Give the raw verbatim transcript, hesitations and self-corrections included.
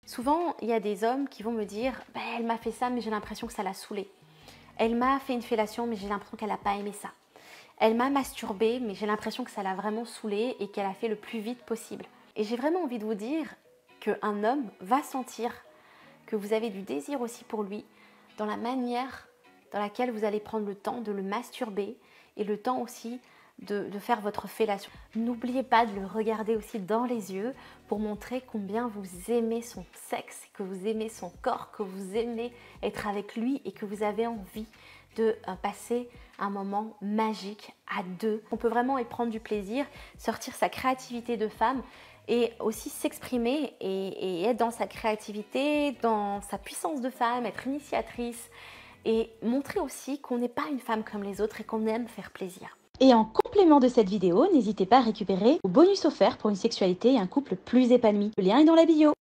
Souvent, il y a des hommes qui vont me dire bah, « elle m'a fait ça, mais j'ai l'impression que ça l'a saoulée. Elle m'a fait une fellation, mais j'ai l'impression qu'elle n'a pas aimé ça. Elle m'a masturbée, mais j'ai l'impression que ça l'a vraiment saoulée et qu'elle a fait le plus vite possible. » Et j'ai vraiment envie de vous dire qu'un homme va sentir que vous avez du désir aussi pour lui dans la manière dans laquelle vous allez prendre le temps de le masturber et le temps aussi de, de faire votre fellation. N'oubliez pas de le regarder aussi dans les yeux pour montrer combien vous aimez son sexe, que vous aimez son corps, que vous aimez être avec lui et que vous avez envie de euh, passer un moment magique à deux. On peut vraiment y prendre du plaisir, sortir sa créativité de femme et aussi s'exprimer et, et être dans sa créativité, dans sa puissance de femme, être initiatrice et montrer aussi qu'on n'est pas une femme comme les autres et qu'on aime faire plaisir. Et en complément de cette vidéo, n'hésitez pas à récupérer vos bonus offerts pour une sexualité et un couple plus épanoui. Le lien est dans la bio.